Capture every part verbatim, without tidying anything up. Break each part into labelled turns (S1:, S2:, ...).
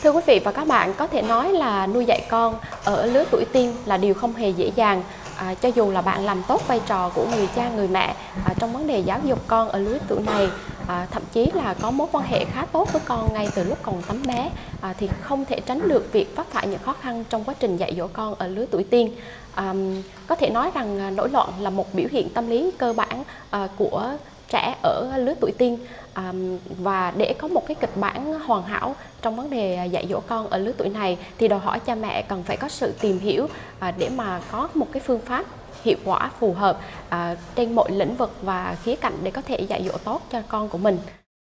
S1: Thưa quý vị và các bạn, có thể nói là nuôi dạy con ở lứa tuổi teen là điều không hề dễ dàng. À, cho dù là bạn làm tốt vai trò của người cha, người mẹ à, trong vấn đề giáo dục con ở lứa tuổi này, à, thậm chí là có mối quan hệ khá tốt với con ngay từ lúc còn tấm bé, à, thì không thể tránh được việc vấp phải những khó khăn trong quá trình dạy dỗ con ở lứa tuổi teen. À, có thể nói rằng nổi loạn là một biểu hiện tâm lý cơ bản à, của trẻ ở lứa tuổi teen. À, và để có một cái kịch bản hoàn hảo trong vấn đề dạy dỗ con ở lứa tuổi này thì đòi hỏi cha mẹ cần phải có sự tìm hiểu à, để mà có một cái phương pháp hiệu quả phù hợp à, trên mọi lĩnh vực và khía cạnh để có thể dạy dỗ tốt cho con của mình.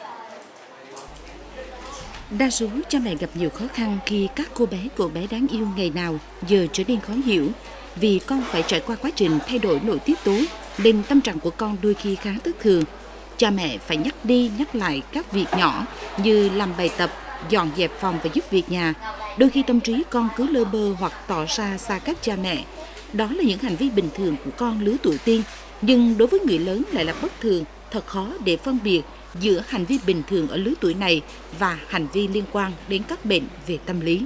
S2: Đa số cha mẹ gặp nhiều khó khăn khi các cô bé cậu bé đáng yêu ngày nào giờ trở nên khó hiểu vì con phải trải qua quá trình thay đổi nội tiết tố nên tâm trạng của con đôi khi khá thất thường. Cha mẹ phải nhắc đi nhắc lại các việc nhỏ như làm bài tập, dọn dẹp phòng và giúp việc nhà. Đôi khi tâm trí con cứ lơ bơ hoặc tỏ ra xa cách cha mẹ. Đó là những hành vi bình thường của con lứa tuổi teen, nhưng đối với người lớn lại là bất thường, thật khó để phân biệt giữa hành vi bình thường ở lứa tuổi này và hành vi liên quan đến các bệnh về tâm lý.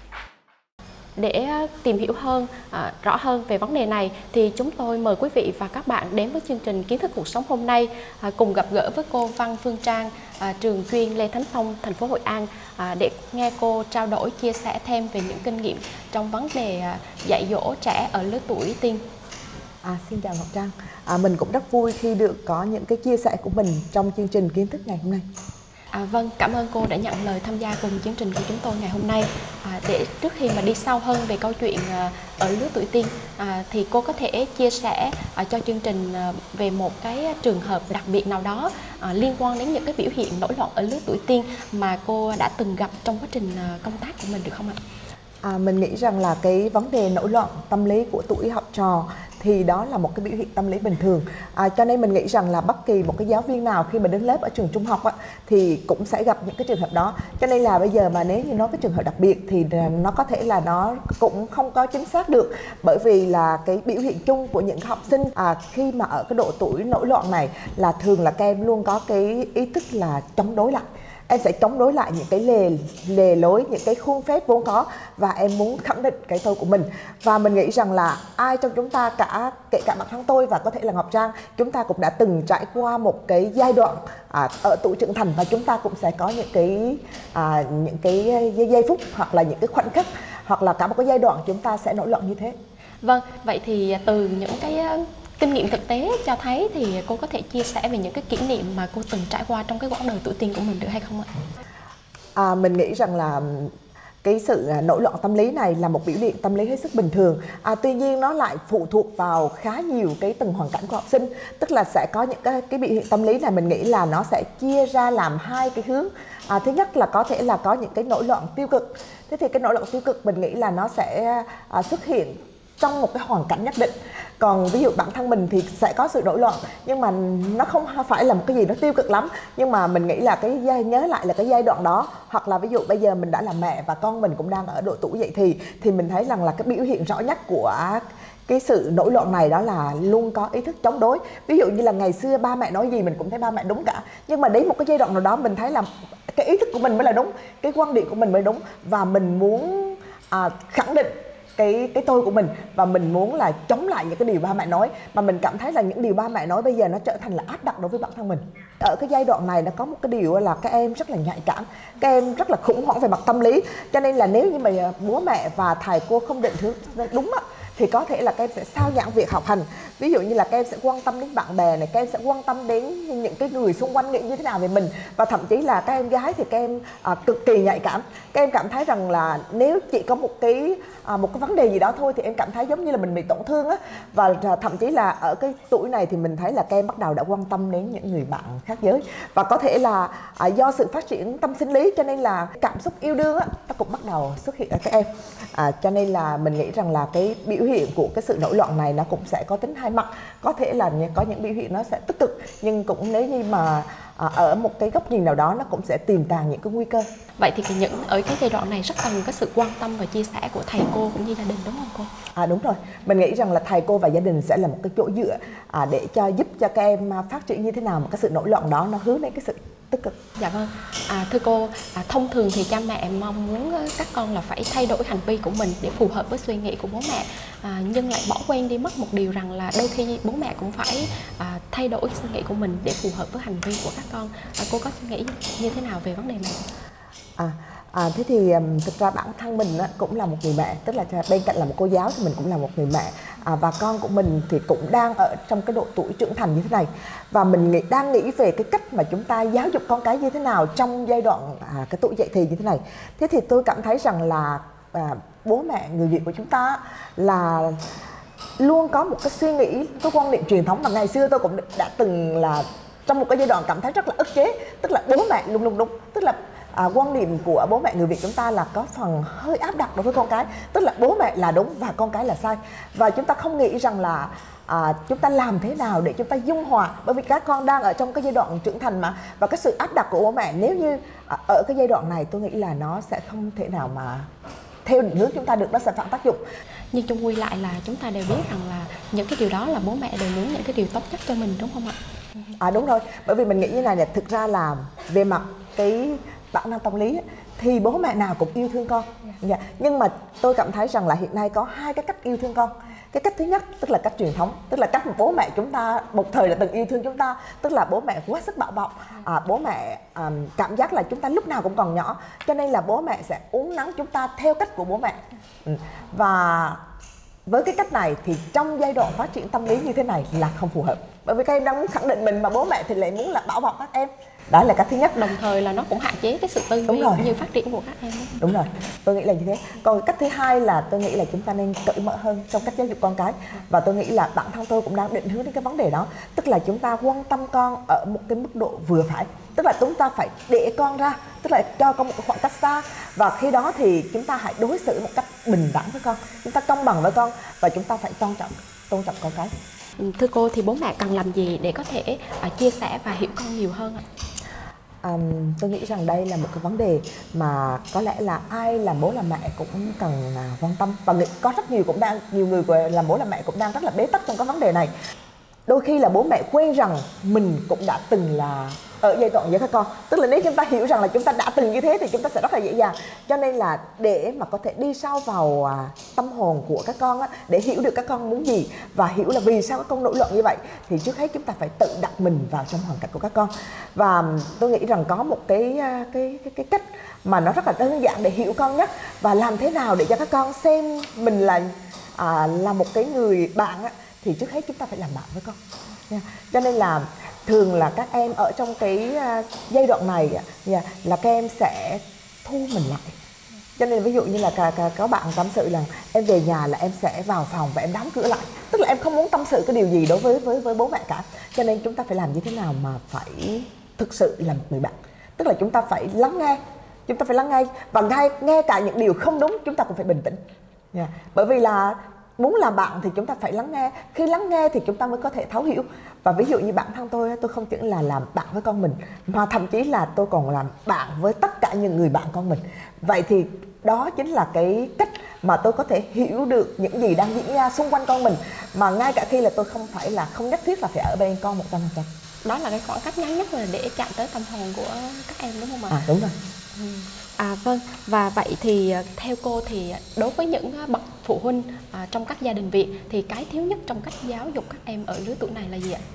S1: Để tìm hiểu hơn, à, rõ hơn về vấn đề này thì chúng tôi mời quý vị và các bạn đến với chương trình Kiến thức cuộc sống hôm nay, à, cùng gặp gỡ với cô Văn Phương Trang, à, trường chuyên Lê Thánh Tông, thành phố Hội An, à, để nghe cô trao đổi chia sẻ thêm về những kinh nghiệm trong vấn đề à, dạy dỗ trẻ ở lứa tuổi teen.
S3: À, xin chào Ngọc Trang, à, mình cũng rất vui khi được có những cái chia sẻ của mình trong chương trình Kiến thức ngày hôm nay.
S1: À, vâng, cảm ơn cô đã nhận lời tham gia cùng chương trình của chúng tôi ngày hôm nay. À, để trước khi mà đi sâu hơn về câu chuyện à, ở lứa tuổi teen, à, thì cô có thể chia sẻ à, cho chương trình à, về một cái trường hợp đặc biệt nào đó à, liên quan đến những cái biểu hiện nổi loạn ở lứa tuổi teen mà cô đã từng gặp trong quá trình à, công tác của mình được không ạ?
S3: À, mình nghĩ rằng là cái vấn đề nổi loạn tâm lý của tuổi học trò thì đó là một cái biểu hiện tâm lý bình thường, à, cho nên mình nghĩ rằng là bất kỳ một cái giáo viên nào khi mà đến lớp ở trường trung học á, thì cũng sẽ gặp những cái trường hợp đó. Cho nên là bây giờ mà nếu như nói cái trường hợp đặc biệt thì nó có thể là nó cũng không có chính xác được, bởi vì là cái biểu hiện chung của những học sinh à, khi mà ở cái độ tuổi nổi loạn này là thường là các em luôn có cái ý thức là chống đối lại. Em sẽ chống đối lại những cái lề, lề lối, những cái khuôn phép vốn có và em muốn khẳng định cái tôi của mình. Và mình nghĩ rằng là ai trong chúng ta, cả kể cả bản thân tôi và có thể là Ngọc Trang, chúng ta cũng đã từng trải qua một cái giai đoạn à, ở tuổi trưởng thành và chúng ta cũng sẽ có những cái à, những cái giây phút hoặc là những cái khoảnh khắc hoặc là cả một cái giai đoạn chúng ta sẽ nổi loạn như thế.
S1: Vâng, vậy thì từ những cái kinh nghiệm thực tế cho thấy thì cô có thể chia sẻ về những cái kỷ niệm mà cô từng trải qua trong cái quãng đời tuổi teen của mình được hay không ạ?
S3: À, mình nghĩ rằng là cái sự nổi loạn tâm lý này là một biểu hiện tâm lý hết sức bình thường. À, tuy nhiên nó lại phụ thuộc vào khá nhiều cái từng hoàn cảnh của học sinh. Tức là sẽ có những cái, cái biểu hiện tâm lý này mình nghĩ là nó sẽ chia ra làm hai cái hướng. À, thứ nhất là có thể là có những cái nổi loạn tiêu cực. Thế thì cái nổi loạn tiêu cực mình nghĩ là nó sẽ à, xuất hiện trong một cái hoàn cảnh nhất định. Còn ví dụ bản thân mình thì sẽ có sự nổi loạn nhưng mà nó không phải là một cái gì nó tiêu cực lắm, nhưng mà mình nghĩ là cái giai nhớ lại là cái giai đoạn đó, hoặc là ví dụ bây giờ mình đã là mẹ và con mình cũng đang ở độ tuổi dậy thì thì mình thấy rằng là cái biểu hiện rõ nhất của cái sự nổi loạn này đó là luôn có ý thức chống đối. Ví dụ như là ngày xưa ba mẹ nói gì mình cũng thấy ba mẹ đúng cả, nhưng mà đến một cái giai đoạn nào đó mình thấy là cái ý thức của mình mới là đúng, cái quan điểm của mình mới đúng và mình muốn à, khẳng định cái cái tôi của mình và mình muốn là chống lại những cái điều ba mẹ nói, mà mình cảm thấy là những điều ba mẹ nói bây giờ nó trở thành là áp đặt đối với bản thân mình. Ở cái giai đoạn này nó có một cái điều là các em rất là nhạy cảm, các em rất là khủng hoảng về mặt tâm lý, cho nên là nếu như mà bố mẹ và thầy cô không định hướng đúng á thì có thể là các em sẽ sao nhãng việc học hành. Ví dụ như là các em sẽ quan tâm đến bạn bè này, các em sẽ quan tâm đến những cái người xung quanh nghĩ như thế nào về mình, và thậm chí là các em gái thì các em à, cực kỳ nhạy cảm. Các em cảm thấy rằng là nếu chỉ có một cái à, một cái vấn đề gì đó thôi thì em cảm thấy giống như là mình bị tổn thương á, và thậm chí là ở cái tuổi này thì mình thấy là các em bắt đầu đã quan tâm đến những người bạn khác giới, và có thể là à, do sự phát triển tâm sinh lý cho nên là cảm xúc yêu đương á nó cũng bắt đầu xuất hiện ở các em. À, cho nên là mình nghĩ rằng là cái biểu hiện của cái sự nổi loạn này nó cũng sẽ có tính hai mặt, có thể là có những biểu hiện nó sẽ tích cực nhưng cũng nếu như mà à, ở một cái góc nhìn nào đó nó cũng sẽ tiềm tàng những cái nguy cơ.
S1: Vậy thì cái những ở cái giai đoạn này rất cần cái sự quan tâm và chia sẻ của thầy cô cũng như gia đình, đúng không cô?
S3: À đúng rồi, mình nghĩ rằng là thầy cô và gia đình sẽ là một cái chỗ dựa à, để cho giúp cho các em phát triển như thế nào, một cái sự nổi loạn đó nó hướng đến cái sự tích cực.
S1: Dạ vâng. À, thưa cô, à, thông thường thì cha mẹ mong muốn các con là phải thay đổi hành vi của mình để phù hợp với suy nghĩ của bố mẹ, à, nhưng lại bỏ quên đi mất một điều rằng là đôi khi bố mẹ cũng phải à, thay đổi suy nghĩ của mình để phù hợp với hành vi của các con. À, cô có suy nghĩ như thế nào về vấn đề này?
S3: À, à thế thì um, thực ra bản thân mình á, cũng là một người mẹ, tức là bên cạnh là một cô giáo thì mình cũng là một người mẹ, à, và con của mình thì cũng đang ở trong cái độ tuổi trưởng thành như thế này, và mình nghĩ, đang nghĩ về cái cách mà chúng ta giáo dục con cái như thế nào trong giai đoạn à, cái tuổi dậy thì như thế này. Thế thì tôi cảm thấy rằng là à, bố mẹ người Việt của chúng ta là luôn có một cái suy nghĩ, cái quan niệm truyền thống mà ngày xưa tôi cũng đã từng là trong một cái giai đoạn cảm thấy rất là ức chế, tức là bố mẹ luôn luôn đúng, tức là À, quan niệm của bố mẹ người Việt chúng ta là có phần hơi áp đặt đối với con cái, tức là bố mẹ là đúng và con cái là sai, và chúng ta không nghĩ rằng là à, chúng ta làm thế nào để chúng ta dung hòa, bởi vì các con đang ở trong cái giai đoạn trưởng thành mà, và cái sự áp đặt của bố mẹ nếu như à, ở cái giai đoạn này tôi nghĩ là nó sẽ không thể nào mà theo định hướng chúng ta được, nó sẽ phản tác dụng.
S1: Nhưng chung quy lại là chúng ta đều biết rằng là những cái điều đó là bố mẹ đều muốn những cái điều tốt nhất cho mình, đúng không ạ?
S3: À đúng rồi, bởi vì mình nghĩ như này là thực ra là về mặt cái bản năng tâm lý thì bố mẹ nào cũng yêu thương con, yeah. Nhưng mà tôi cảm thấy rằng là hiện nay có hai cái cách yêu thương con. Cái cách thứ nhất tức là cách truyền thống, tức là cách mà bố mẹ chúng ta một thời đã từng yêu thương chúng ta, tức là bố mẹ quá sức bạo bạo, à, bố mẹ à, cảm giác là chúng ta lúc nào cũng còn nhỏ, cho nên là bố mẹ sẽ uốn nắn chúng ta theo cách của bố mẹ. Và với cái cách này thì trong giai đoạn phát triển tâm lý như thế này là không phù hợp, bởi vì các em đang muốn khẳng định mình mà bố mẹ thì lại muốn là bảo bọc các em. Đó là cách thứ nhất.
S1: Đồng thời là nó cũng hạn chế cái sự tư duy cũng như phát triển của các em.
S3: Đúng rồi, tôi nghĩ là như thế. Còn cách thứ hai là tôi nghĩ là chúng ta nên cởi mở hơn trong cách giáo dục con cái, và tôi nghĩ là bản thân tôi cũng đang định hướng đến cái vấn đề đó, tức là chúng ta quan tâm con ở một cái mức độ vừa phải, tức là chúng ta phải để con ra, tức là cho con một cái khoảng cách xa, và khi đó thì chúng ta hãy đối xử một cách bình đẳng với con, chúng ta công bằng với con, và chúng ta phải tôn trọng tôn trọng con cái.
S1: Thưa cô, thì bố mẹ cần làm gì để có thể uh, chia sẻ và hiểu con nhiều hơn ạ?
S3: Um, tôi nghĩ rằng đây là một cái vấn đề mà có lẽ là ai làm bố làm mẹ cũng cần uh, quan tâm, và có rất nhiều cũng đang nhiều người làm bố làm mẹ cũng đang rất là bế tắc trong cái vấn đề này. Đôi khi là bố mẹ quên rằng mình cũng đã từng là ở giai đoạn với các con, tức là nếu chúng ta hiểu rằng là chúng ta đã từng như thế thì chúng ta sẽ rất là dễ dàng. Cho nên là để mà có thể đi sâu vào à, tâm hồn của các con á, để hiểu được các con muốn gì và hiểu là vì sao các con nổi loạn như vậy, thì trước hết chúng ta phải tự đặt mình vào trong hoàn cảnh của các con. Và tôi nghĩ rằng có một cái cái cái, cái cách mà nó rất là đơn giản để hiểu con nhất, và làm thế nào để cho các con xem mình là à, là một cái người bạn á, thì trước hết chúng ta phải làm bạn với con. Yeah. Cho nên là thường là các em ở trong cái uh, giai đoạn này yeah, là các em sẽ thu mình lại. Cho nên ví dụ như là cả, cả, có bạn tâm sự là em về nhà là em sẽ vào phòng và em đóng cửa lại, tức là em không muốn tâm sự cái điều gì đối với với với bố mẹ cả. Cho nên chúng ta phải làm như thế nào mà phải thực sự là một người bạn, tức là chúng ta phải lắng nghe, chúng ta phải lắng nghe và ngay nghe cả những điều không đúng chúng ta cũng phải bình tĩnh. Yeah. Bởi vì là muốn làm bạn thì chúng ta phải lắng nghe, khi lắng nghe thì chúng ta mới có thể thấu hiểu. Và ví dụ như bản thân tôi, tôi không chỉ là làm bạn với con mình, mà thậm chí là tôi còn làm bạn với tất cả những người bạn con mình. Vậy thì đó chính là cái cách mà tôi có thể hiểu được những gì đang diễn ra xung quanh con mình, mà ngay cả khi là tôi không phải là không nhất thiết là phải ở bên con một trăm phần trăm.
S1: Đó là cái khoảng cách ngắn nhất là để chạm tới tâm hồn của các em, đúng không ạ?
S3: À đúng rồi.
S1: Ừ. À vâng, và vậy thì theo cô thì đối với những bậc phụ huynh à, trong các gia đình Việt thì cái thiếu nhất trong cách giáo dục các em ở lứa tuổi này là gì ạ?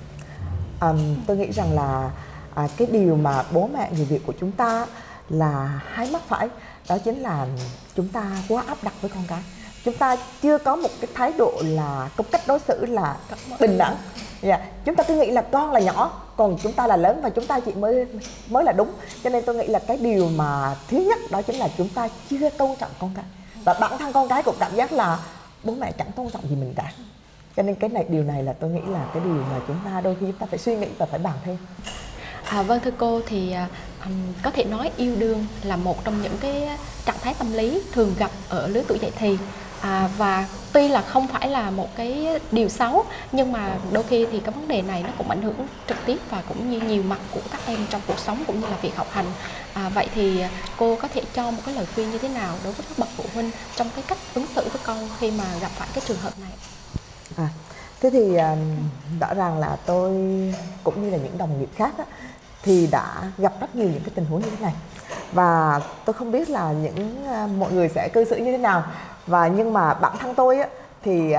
S3: À, tôi nghĩ rằng là à, cái điều mà bố mẹ người Việt của chúng ta là hay mắc phải, đó chính là chúng ta quá áp đặt với con cái. Chúng ta chưa có một cái thái độ là công cách đối xử là bình đẳng. Yeah. Chúng ta cứ nghĩ là con là nhỏ, còn chúng ta là lớn và chúng ta chỉ mới mới là đúng. Cho nên tôi nghĩ là cái điều mà thứ nhất đó chính là chúng ta chưa tôn trọng con cái, và bản thân con cái cũng cảm giác là bố mẹ chẳng tôn trọng gì mình cả. Cho nên cái này điều này là tôi nghĩ là cái điều mà chúng ta đôi khi chúng ta phải suy nghĩ và phải bàn thêm.
S1: À, vâng thưa cô, thì um, có thể nói yêu đương là một trong những cái trạng thái tâm lý thường gặp ở lứa tuổi dậy thì. À, và tuy là không phải là một cái điều xấu, nhưng mà đôi khi thì cái vấn đề này nó cũng ảnh hưởng trực tiếp và cũng như nhiều mặt của các em trong cuộc sống cũng như là việc học hành. À, vậy thì cô có thể cho một cái lời khuyên như thế nào đối với các bậc phụ huynh trong cái cách ứng xử với con khi mà gặp phải cái trường hợp này?
S3: À, thế thì rõ ràng là tôi cũng như là những đồng nghiệp khác á, thì đã gặp rất nhiều những cái tình huống như thế này, và tôi không biết là những mọi người sẽ cư xử như thế nào. Và nhưng mà bản thân tôi á, thì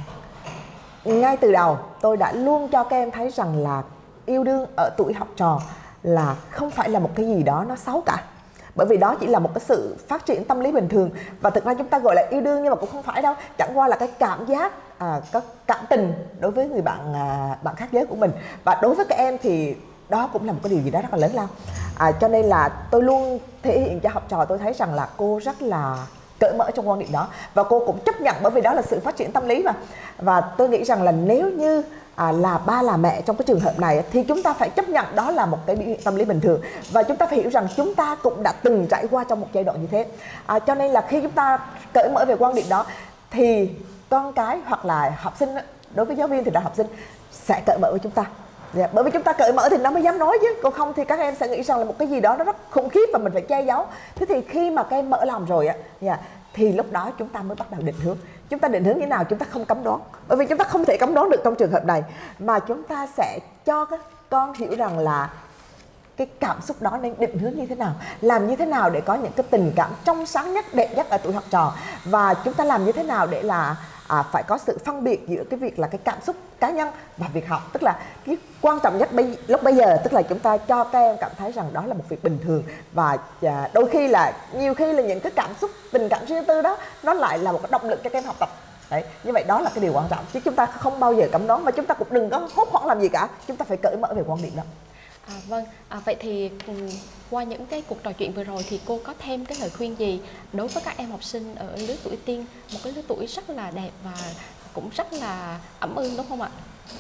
S3: ngay từ đầu tôi đã luôn cho các em thấy rằng là yêu đương ở tuổi học trò là không phải là một cái gì đó nó xấu cả, bởi vì đó chỉ là một cái sự phát triển tâm lý bình thường. Và thực ra chúng ta gọi là yêu đương nhưng mà cũng không phải đâu, chẳng qua là cái cảm giác à, có cảm tình đối với người bạn à, bạn khác giới của mình. Và đối với các em thì đó cũng là một cái điều gì đó rất là lớn lao. À, cho nên là tôi luôn thể hiện cho học trò tôi thấy rằng là cô rất là cởi mở trong quan điểm đó, và cô cũng chấp nhận, bởi vì đó là sự phát triển tâm lý mà. Và tôi nghĩ rằng là nếu như à, là ba là mẹ trong cái trường hợp này thì chúng ta phải chấp nhận đó là một cái biểu hiện tâm lý bình thường, và chúng ta phải hiểu rằng chúng ta cũng đã từng trải qua trong một giai đoạn như thế. À, cho nên là khi chúng ta cởi mở về quan điểm đó thì con cái hoặc là học sinh, đối với giáo viên thì là học sinh sẽ cởi mở với chúng ta. Yeah, bởi vì chúng ta cởi mở thì nó mới dám nói chứ, còn không thì các em sẽ nghĩ rằng là một cái gì đó nó rất khủng khiếp và mình phải che giấu. Thế thì khi mà các em mở lòng rồi á, yeah, thì lúc đó chúng ta mới bắt đầu định hướng. Chúng ta định hướng như thế nào? Chúng ta không cấm đoán, bởi vì chúng ta không thể cấm đoán được trong trường hợp này, mà chúng ta sẽ cho các con hiểu rằng là cái cảm xúc đó nên định hướng như thế nào, làm như thế nào để có những cái tình cảm trong sáng nhất, đẹp nhất ở tuổi học trò, và chúng ta làm như thế nào để là à, phải có sự phân biệt giữa cái việc là cái cảm xúc cá nhân và việc học. Tức là cái quan trọng nhất bây, lúc bây giờ tức là chúng ta cho các em cảm thấy rằng đó là một việc bình thường, và à, đôi khi là nhiều khi là những cái cảm xúc tình cảm riêng tư đó nó lại là một cái động lực cho các em học tập. Đấy, như vậy đó là cái điều quan trọng, chứ chúng ta không bao giờ cấm đoán, và chúng ta cũng đừng có hốt hoảng làm gì cả, chúng ta phải cởi mở về quan điểm đó.
S1: À, vâng, à, vậy thì qua những cái cuộc trò chuyện vừa rồi thì cô có thêm cái lời khuyên gì đối với các em học sinh ở lứa tuổi teen, một cái lứa tuổi rất là đẹp và cũng rất là ẩm ương, đúng không ạ?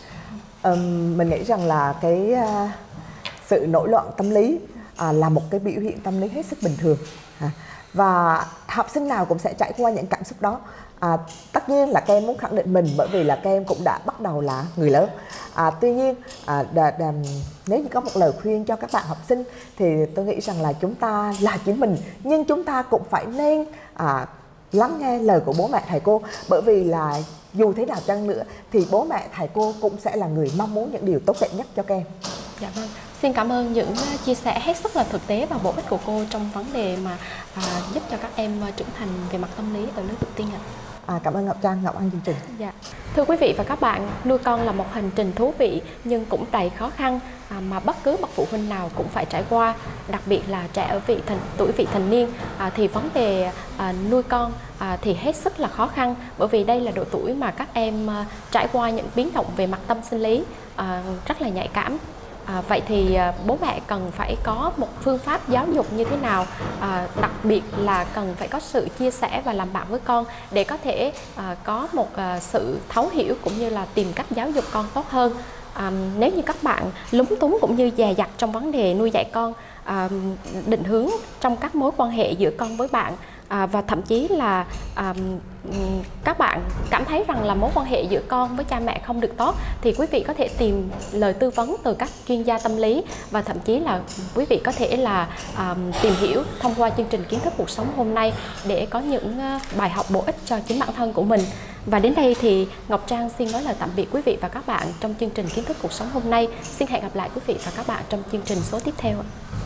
S3: Um, mình nghĩ rằng là cái uh, sự nổi loạn tâm lý uh, là một cái biểu hiện tâm lý hết sức bình thường, uh, và học sinh nào cũng sẽ trải qua những cảm xúc đó. À, tất nhiên là các em muốn khẳng định mình, bởi vì là các em cũng đã bắt đầu là người lớn. À, tuy nhiên à, đà, đà, nếu như có một lời khuyên cho các bạn học sinh thì tôi nghĩ rằng là chúng ta là chính mình, nhưng chúng ta cũng phải nên à, lắng nghe lời của bố mẹ thầy cô, bởi vì là dù thế nào chăng nữa thì bố mẹ thầy cô cũng sẽ là người mong muốn những điều tốt đẹp nhất cho các em.
S1: Dạ vâng, xin cảm ơn những chia sẻ hết sức là thực tế và bổ ích của cô trong vấn đề mà à, giúp cho các em trưởng thành về mặt tâm lý ở lứa tuổi teen ạ.
S3: À, cảm ơn Ngọc Trang, Ngọc Anh chương trình.
S1: Dạ. Thưa quý vị và các bạn, nuôi con là một hành trình thú vị nhưng cũng đầy khó khăn à, mà bất cứ bậc phụ huynh nào cũng phải trải qua, đặc biệt là trẻ ở vị thành, tuổi vị thành niên à, thì vấn đề à, nuôi con à, thì hết sức là khó khăn, bởi vì đây là độ tuổi mà các em à, trải qua những biến động về mặt tâm sinh lý à, rất là nhạy cảm. À, vậy thì à, bố mẹ cần phải có một phương pháp giáo dục như thế nào, à, đặc biệt là cần phải có sự chia sẻ và làm bạn với con để có thể à, có một à, sự thấu hiểu cũng như là tìm cách giáo dục con tốt hơn. À, nếu như các bạn lúng túng cũng như dè dặt trong vấn đề nuôi dạy con, à, định hướng trong các mối quan hệ giữa con với bạn, à, và thậm chí là à, các bạn cảm thấy rằng là mối quan hệ giữa con với cha mẹ không được tốt, thì quý vị có thể tìm lời tư vấn từ các chuyên gia tâm lý, và thậm chí là quý vị có thể là à, tìm hiểu thông qua chương trình Kiến thức cuộc sống hôm nay để có những bài học bổ ích cho chính bản thân của mình. Và đến đây thì Ngọc Trang xin nói lời tạm biệt quý vị và các bạn trong chương trình Kiến thức cuộc sống hôm nay. Xin hẹn gặp lại quý vị và các bạn trong chương trình số tiếp theo.